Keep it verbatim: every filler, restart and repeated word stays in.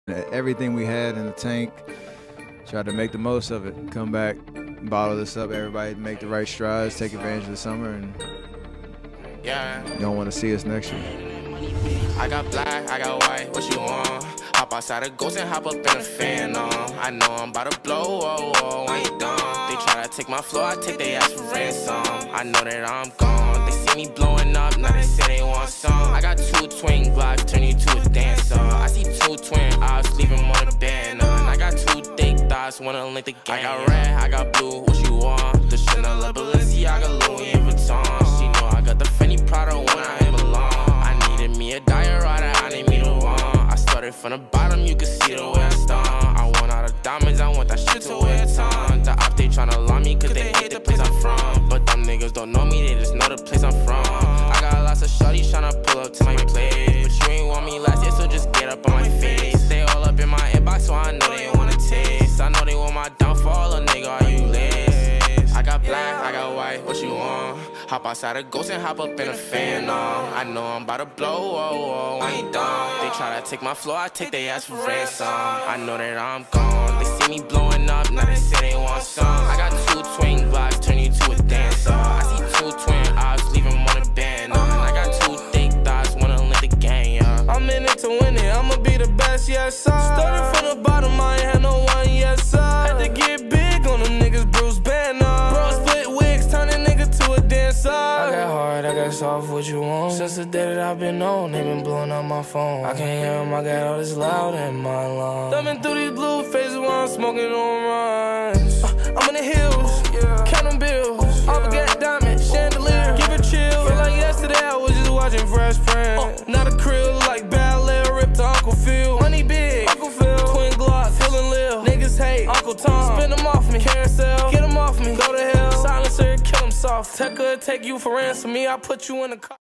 Everything we had in the tank, tried to make the most of it. Come back, bottle this up, everybody make the right strides, take advantage of the summer, and yeah, you don't want to see us next year. I got black, I got white, what you want? Hop outside a ghost and hop up in a fan on. I know I'm about to blow, oh, oh, I ain't done. They try to take my flow, I take their ass for ransom. I know that I'm gone, they see me blowing up, now they say they want some. I got two twin Glocks, turn you to a dancer. I see two twin eyes, leave them on the banner. And I got two thick thighs, wanna link the game. I got red, I got blue, what you want? The Chanel, Balenciaga, Louis Vuitton. She know I got the Fendi Prada when I ain't belong. I needed me a diorama, I need me the one. I started from the bottom, you can see the way I start. I want all the diamonds, I want that shit to wear a ton. The op, they tryna lie me, cause they hate the place I'm from. But them niggas don't know me, they just know the place I'm from. I got lots of shorties tryna pull up to my place. But you ain't want me last year, so just get up on my face. They all up in my inbox, so I know they wanna taste. I know they want my downfall, a nigga, are you list? I got black, I got white, what you want? Hop outside a ghost and hop up in a fan on. I know I'm about to blow, oh, oh, I ain't done. They try to take my flow, I take their ass for ransom. I know that I'm gone, they see me blowing up, now they say they want some. I got two twin Glocks, turn you to a dancer. I see two twin eyes, leave them on a banner. And I got two thick thighs, wanna link the gang, yeah. I'm in it to win it, I'ma be the best, yes sir. Started from the bottom, I ain't had no one, yes sir. Had to get big on them niggas, Bruce Banner. Bro, split wigs, turn a nigga to a dancer. I got hard, I got soft, what you want? Since the day that I've been on, they been blowing up my phone. I can't hear them, I got all this loud in my lungs. Thumbing through these blue faces while I'm smoking on runs. uh, I'm in the hills, yeah. Counting bills, yeah. All forget diamond, chandelier, give it chill. Feel like yesterday I was just watching Fresh Prince. uh, Not a krill, like ballet, ripped to Uncle Phil. Money big, Uncle Phil, twin Glock, feeling live. Niggas hate, Uncle Tom, spin them off me. Carousel, get them off me, go to hell. Silencer, kill him soft. Tech could take you for ransom, me, I put you in the car.